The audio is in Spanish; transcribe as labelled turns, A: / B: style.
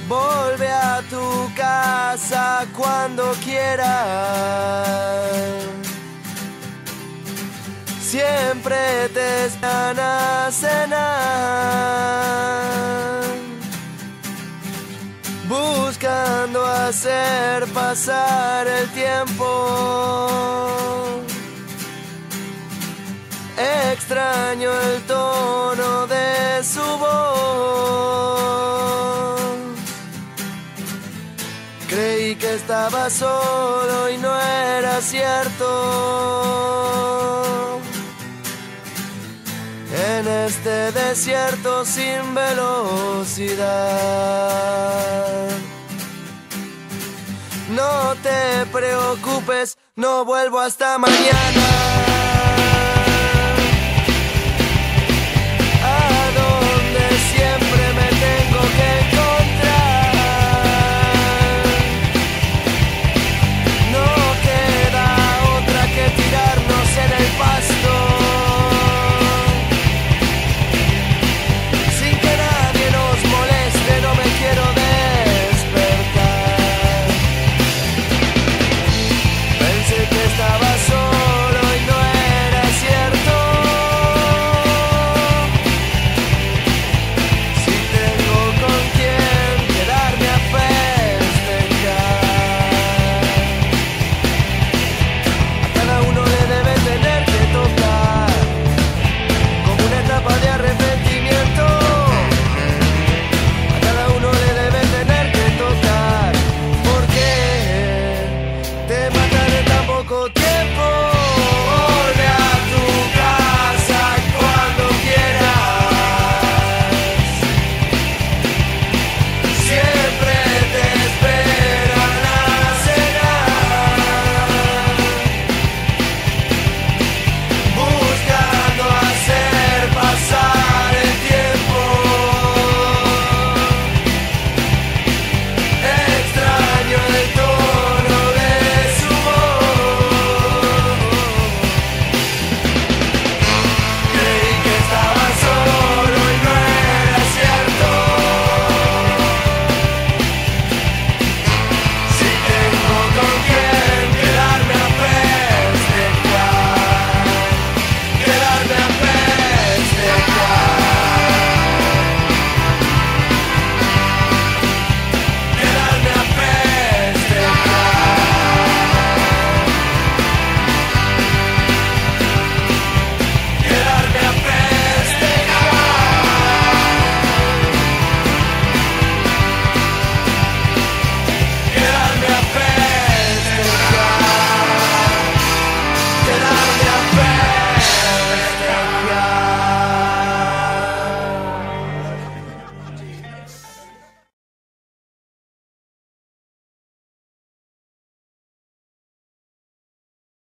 A: Vuelve a tu casa cuando quieras. Siempre te están a cenar, buscando hacer pasar el tiempo. Extraño el tono de su voz. Creí que estaba solo y no era cierto. En este desierto sin velocidad. No te preocupes, no vuelvo hasta mañana.